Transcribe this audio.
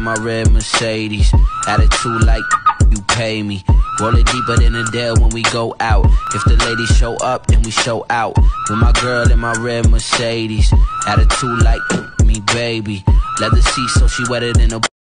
my red Mercedes. Attitude like you pay me. Roll it deeper than a Dell when we go out. If the ladies show up, then we show out. With my girl in my red Mercedes. Attitude like me, baby. Leather seats so she wetter than a